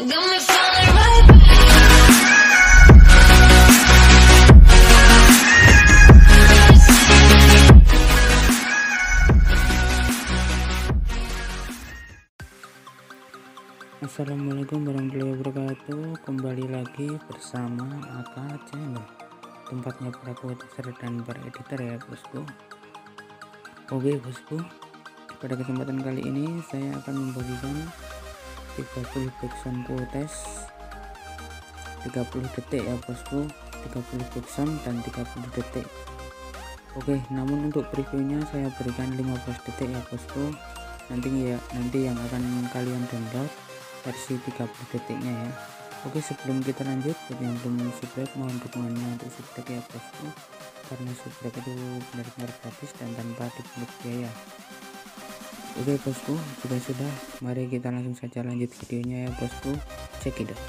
Assalamualaikum warahmatullahi wabarakatuh. Kembali lagi bersama Aka Channel, tempatnya para produser dan para editor ya bosku. Oke bosku, pada kesempatan kali ini saya akan membagikan 30 back shampoo test 30 detik ya bosku, 30 back sound dan 30 detik. Oke, namun untuk previewnya saya berikan 15 detik ya bosku. Nanti yang akan kalian download versi 30 detiknya ya. Oke, sebelum kita lanjut, bagi yang belum subscribe mohon dukungannya untuk subscribe ya bosku, karena subscribe itu benar-benar gratis dan tanpa dipungut biaya. Oke bosku, jika sudah, mari kita langsung saja lanjut videonya ya bosku. Check it out.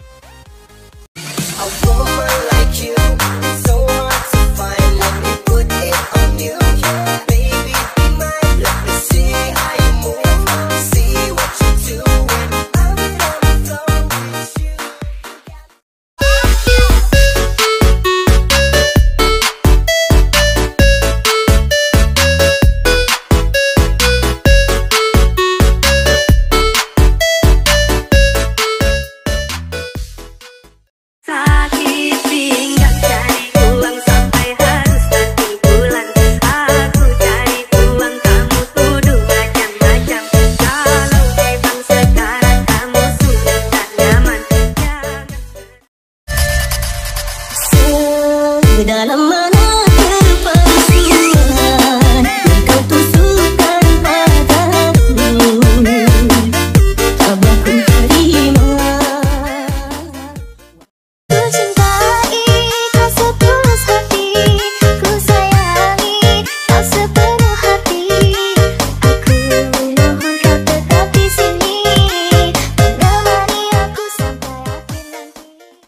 Dalam mana terpasukan kau tusukkan padaku, tak aku terima. Ku cintai kau setulus hati, ku sayangi kau sepenuh hati. Aku mohon kau tetap di sini, menemani aku sampai akhir nanti.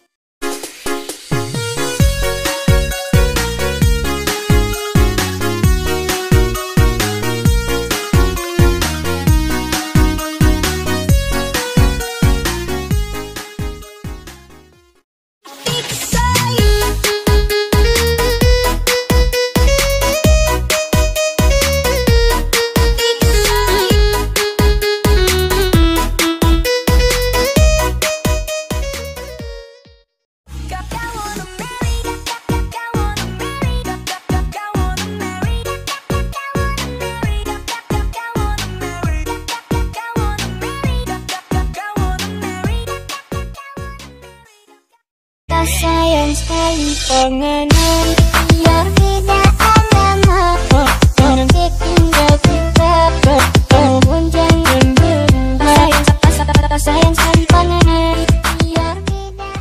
Sayang sekali pengenan biar tidak ada maaf, nanti tinggal kita bertemu jangan berubah. Sayang sekali pengenan biar tidak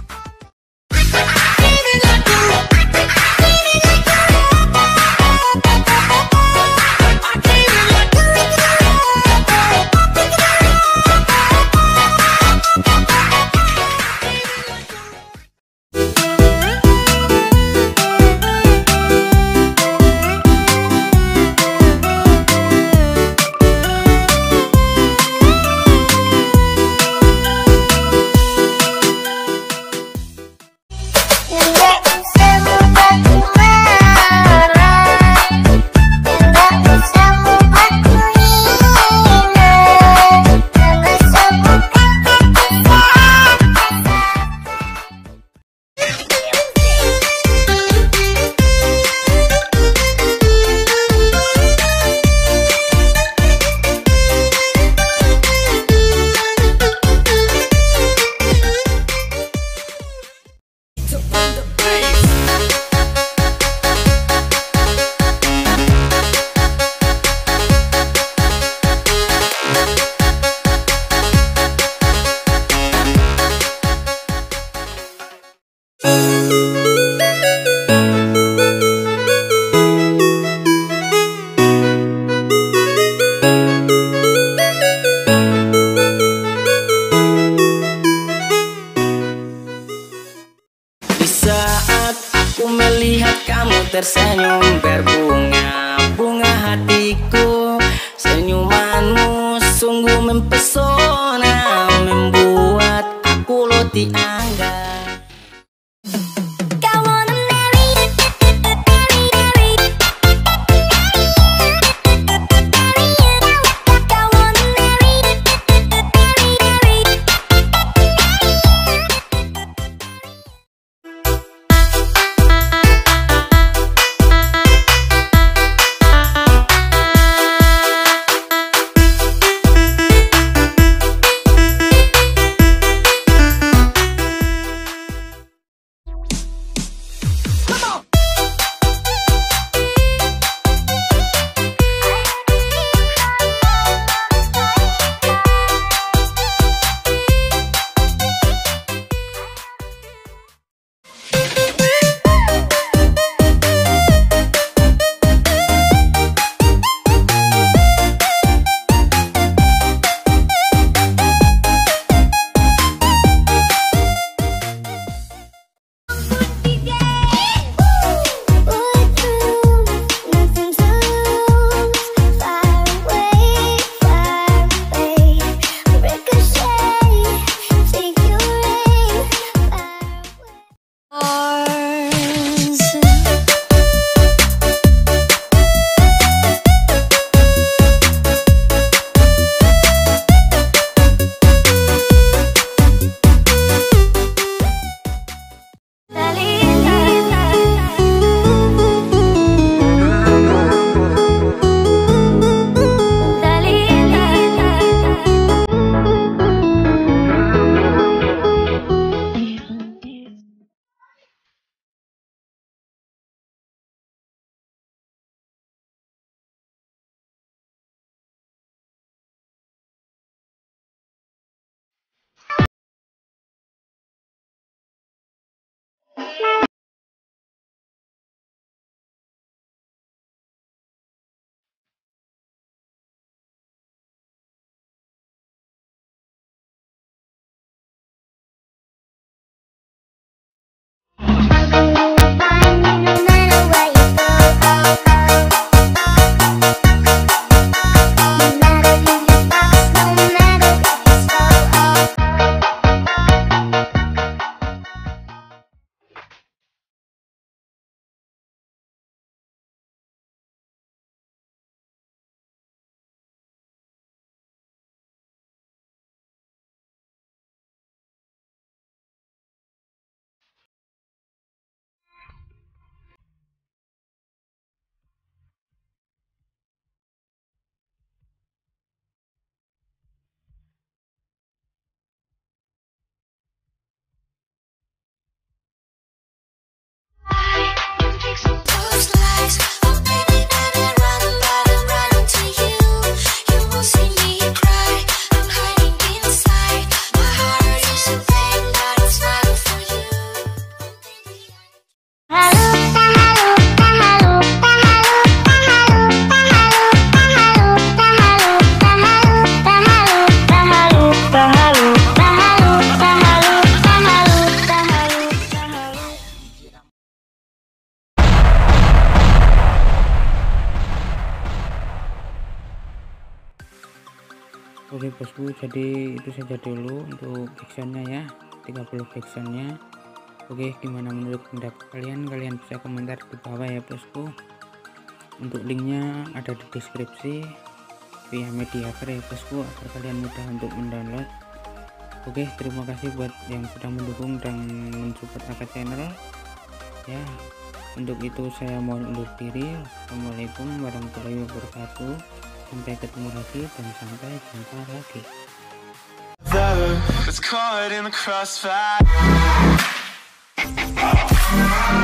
tersenyum berbunga-bunga hatiku. Senyumanmu sungguh mempesona, membuat aku bosku, jadi itu saja dulu untuk backsoundnya ya, 30 backsoundnya. Oke, gimana menurut pendapat kalian? Kalian bisa komentar di bawah ya bosku. Untuk linknya ada di deskripsi via Mediafire ya bosku, agar kalian mudah untuk mendownload. Oke, terima kasih buat yang sudah mendukung dan mensupport Aka channel ya. Untuk itu saya mohon undur diri. Assalamualaikum warahmatullahi wabarakatuh. Sampai ketemu lagi dan sampai jumpa lagi. It's caught in the crossfire.